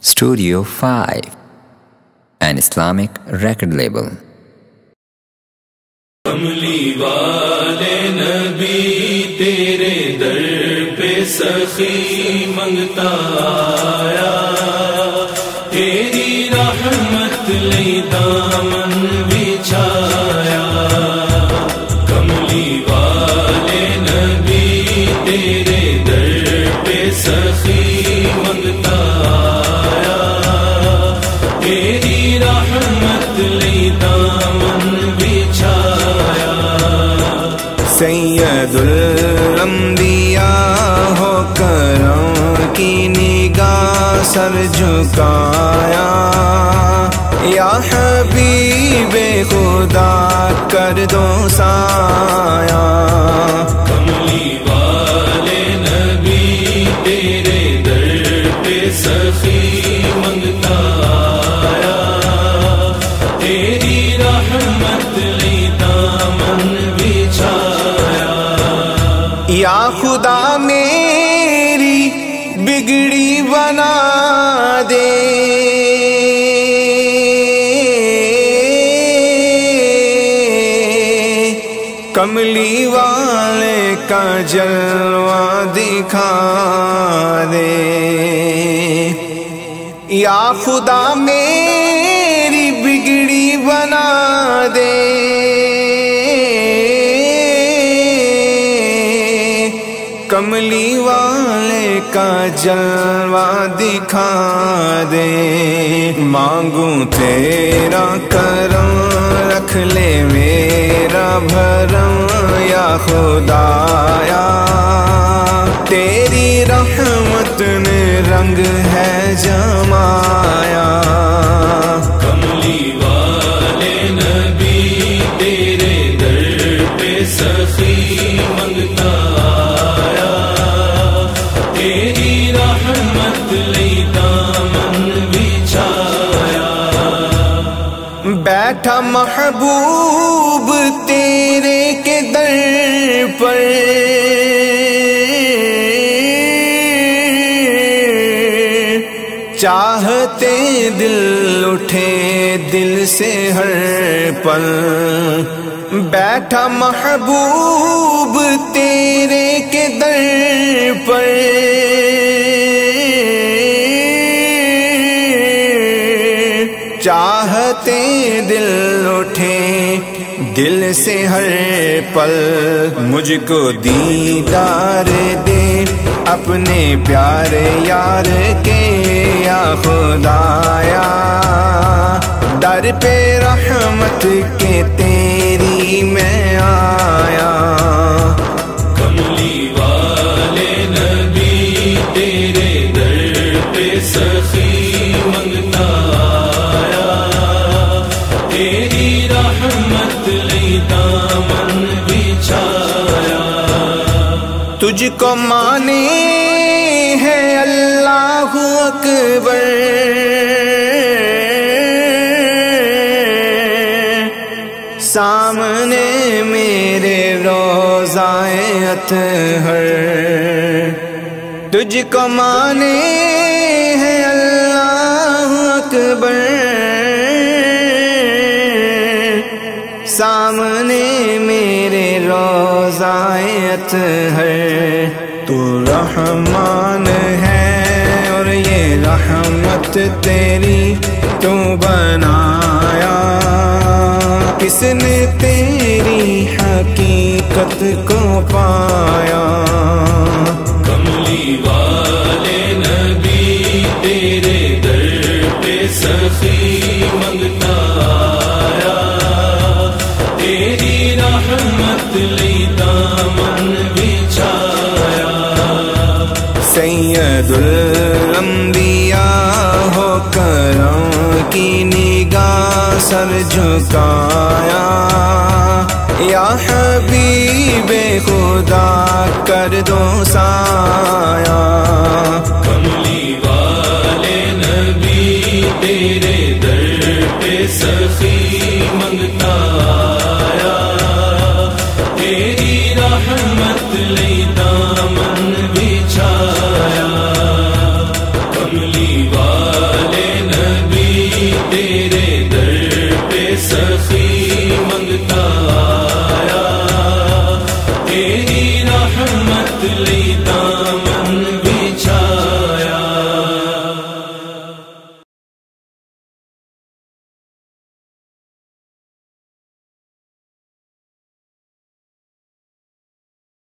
Studio 5, an Islamic record label. کملی والے نبی تیرے در پہ سخی منگتا آیا، تیری رحمت لئی دامن بچھایا۔ کملی والے نبی تیرے در پہ سخی منگتا آیا، تیری رحمت لئی دامن بچھایا۔ سید الانبیاء ہو کرم کی نگاہ سر جھکایا، یا حبیب خدا کر دو سایہ۔ کملی والے نبی تیرے در پہ سخی منگتا آیا، تیری رحمت لئی دامن بچھایا۔ یا خدا میری بگڑی بنا دے، کملی والے کا جلوہ دکھا دے۔ یا خدا میری بگڑی بنا دے، کملی والے کا جلوہ دکھا دے۔ مانگوں تیرا کرم رکھ لے میرا بھرم، یا خدایا تیری رحمت نے رنگ ہے جمایا۔ کملی والے نبی تیرے در پہ سخی منگتا آیا، تیری رحمت لئی دامن بچھایا۔ بیٹھا محبوب تیرے کے در پر، چاہتے دل اٹھے دل سے ہر پل۔ بیٹھا محبوب تیرے کے در پر، چاہتے دل اٹھے دل سے ہر پل۔ مجھ کو دیدار دے اپنے پیارے یار کے، یا خدایا در پہ رحمت کے تیری میں آیا۔ کملی والے نبی تیرے در پہ سخی منگتا آیا، تیری رحمت لئی دامن بچھایا۔ تجھ کو مانے ہے اللہ اکبر، سامنے میرے روضہ اطہر۔ تجھ کو مانے ہے اللہ اکبر، سامنے میرے روضہ اطہر۔ تو رحمان ہے اور یہ رحمت تیری تو بنایا، کس نے تیری حقیقت کو پایا۔ کملی والے نبی تیرے در پہ سخی منگتا آیا، تیری رحمت لئی دامن بچھایا۔ سید الانبیاء ہو کرم کی نگاہ سر جھکایا، یا حبیب خدا کر دو سایہ۔ کملی والے نبی تیرے در پہ سخی منگتا آیا، تیری رحمت لئی دامن بچھایا۔ کملی والے سخی منگتا